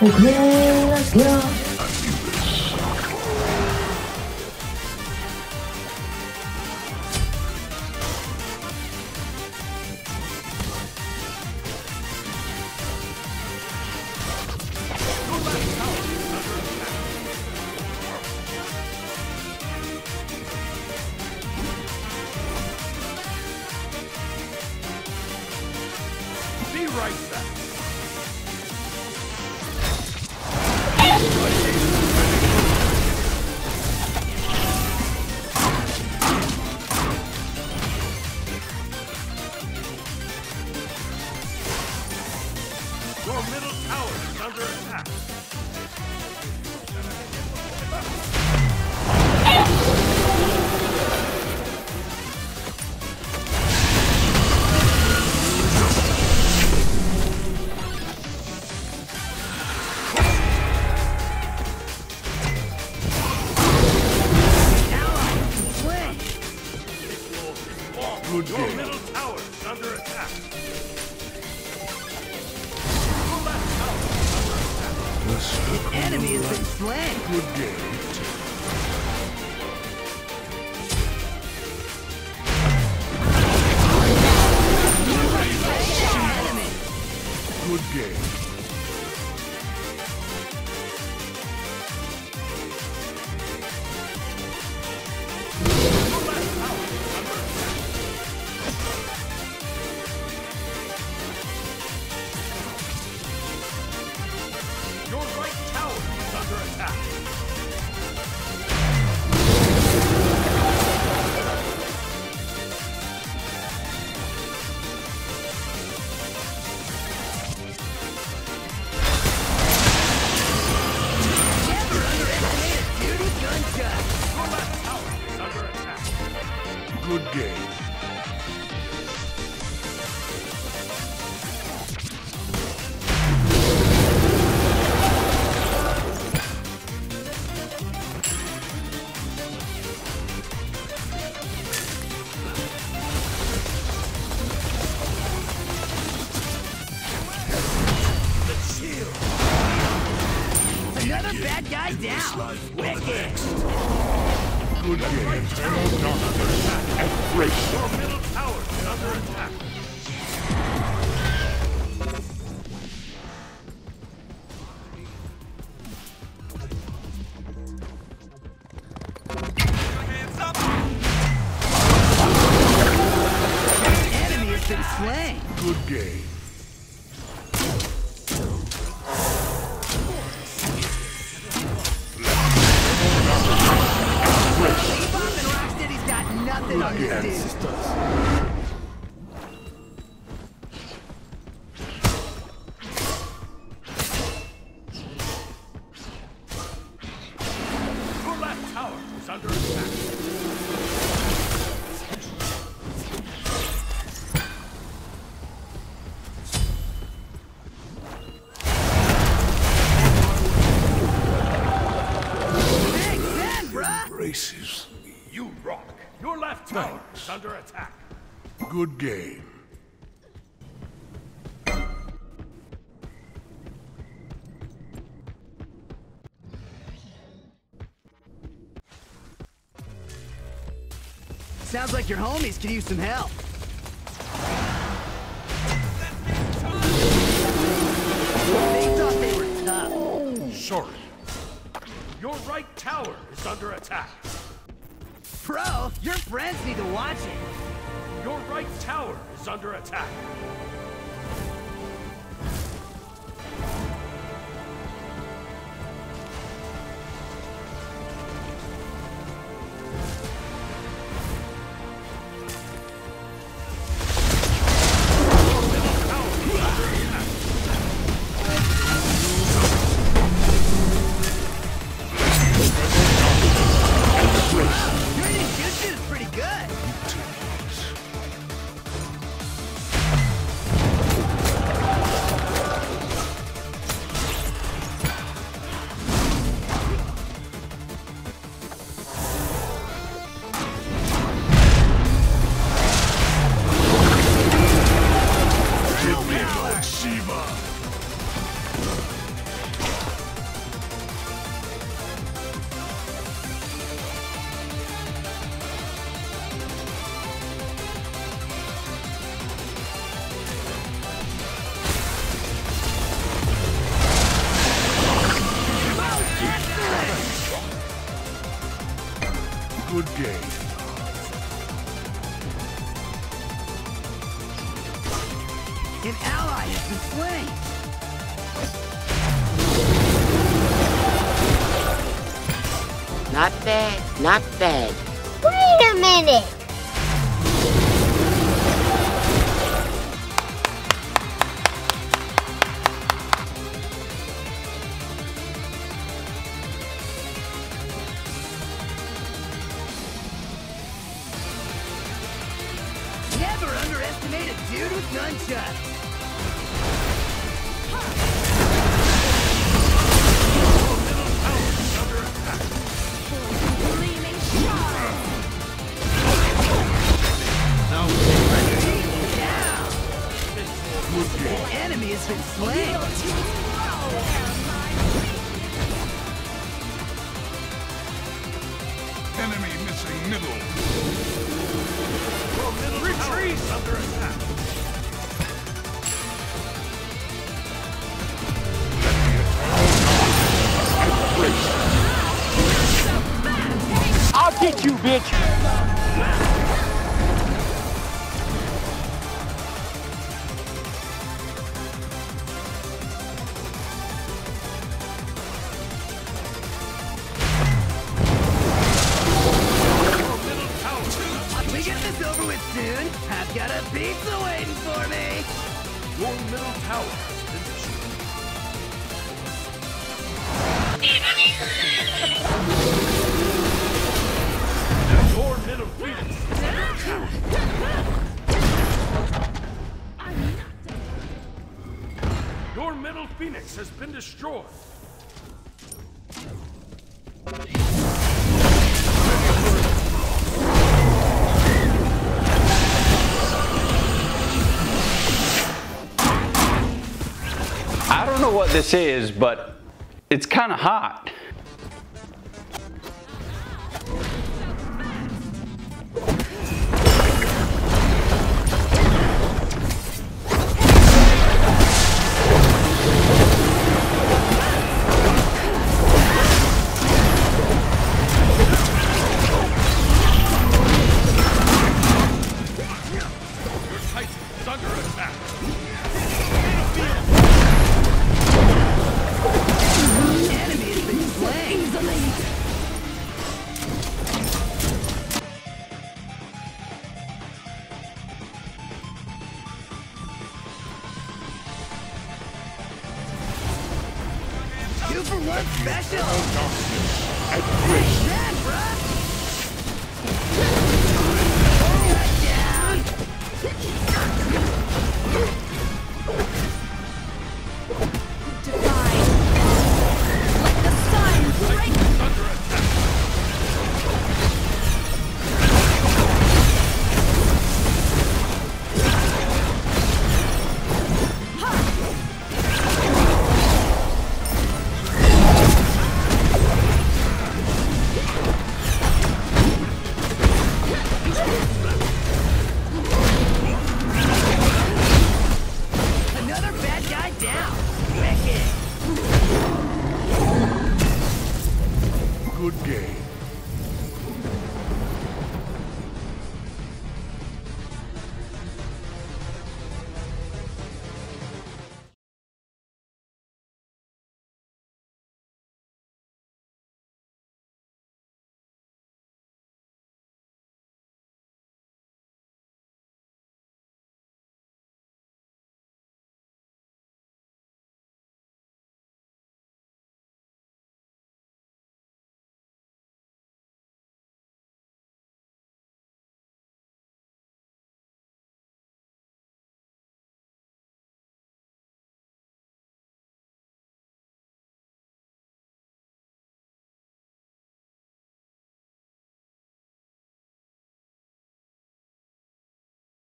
Okay, let's go. Be right back. Your middle tower is under attack. Good Your game. middle tower is under attack. Your left tower is under attack. Enemy has been slain. Good game. Enemy. Good game. Your left tower is under attack. Your right tower is under attack. Never underestimate a duty gunshot. Your left tower is under attack. Good game. Another bad guy down. Wicked. Good game. Embrace. Your middle tower is under attack. Hands up! Enemy has been slain. Good game. Bebop and Rocksteady's got nothing on this dude. Your left tower is under attack. Big Zen, bruh. Braces. You rock. Your left tower is under attack. Good game. Sounds like your homies could use some help. They thought they were tough. Sorry. Your right tower is under attack. Bro, your friends need to watch it. Your right tower is under attack. Your middle tower is under attack. Your ninjutsu is pretty good. Good game. An ally has been slain. Not bad, not bad. Wait a minute! Never underestimate a dude with nunchucks. Enemy has been slain. Enemy missing middle. Retreat under attack. I'll get you, bitch! We get this over with soon. I've got a pizza waiting for me. Your middle tower has been destroyed. Your middle phoenix. Your middle phoenix has been destroyed. I don't know what this is, but it's kind of hot. Your titan is under attack. Enemy has been slain. Two for one special. Take that, bruh. Under attack. Another bad guy down. Wicked. Good game.